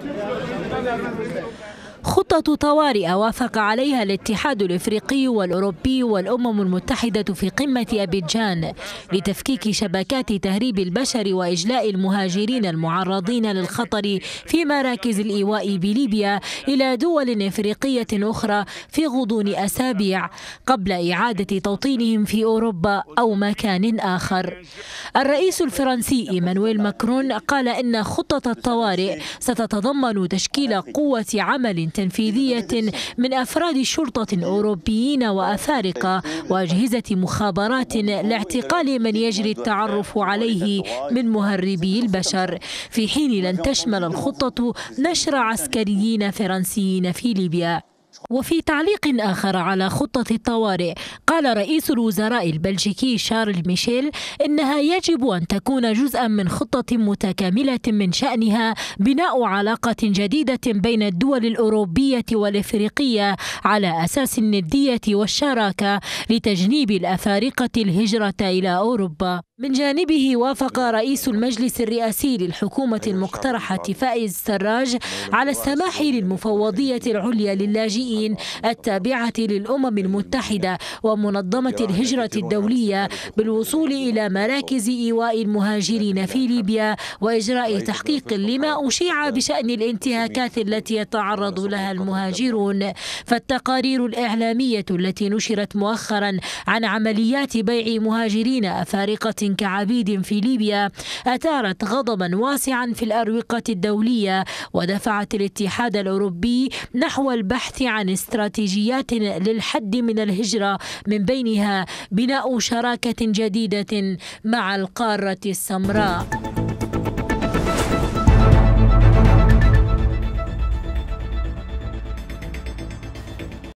خطة طوارئ وافق عليها الاتحاد الإفريقي والأوروبي والأمم المتحدة في قمة أبيجان لتفكيك شبكات تهريب البشر وإجلاء المهاجرين المعرضين للخطر في مراكز الإيواء بليبيا إلى دول إفريقية أخرى في غضون أسابيع قبل إعادة توطينهم في أوروبا أو مكان آخر. الرئيس الفرنسي إيمانويل ماكرون قال إن خطة الطوارئ ستتضمن تشكيل قوة عمل تنفيذية من أفراد شرطة أوروبيين وأفارقة وأجهزة مخابرات لاعتقال من يجري التعرف عليه من مهربي البشر، في حين لن تشمل الخطة نشر عسكريين فرنسيين في ليبيا. وفي تعليق آخر على خطة الطوارئ قال رئيس الوزراء البلجيكي شارل ميشيل إنها يجب أن تكون جزءا من خطة متكاملة من شأنها بناء علاقة جديدة بين الدول الأوروبية والإفريقية على أساس الندية والشراكة لتجنيب الأفارقة الهجرة إلى أوروبا. من جانبه وافق رئيس المجلس الرئاسي للحكومة المقترحة فائز سراج على السماح للمفوضية العليا للاجئين التابعة للأمم المتحدة ومنظمة الهجرة الدولية بالوصول إلى مراكز إيواء المهاجرين في ليبيا وإجراء تحقيق لما أشيع بشأن الانتهاكات التي يتعرض لها المهاجرون. فالتقارير الإعلامية التي نشرت مؤخرا عن عمليات بيع مهاجرين أفارقة كعبيد في ليبيا أثارت غضبا واسعا في الأروقة الدولية ودفعت الاتحاد الأوروبي نحو البحث عن استراتيجيات للحد من الهجرة، من بينها بناء شراكة جديدة مع القارة السمراء.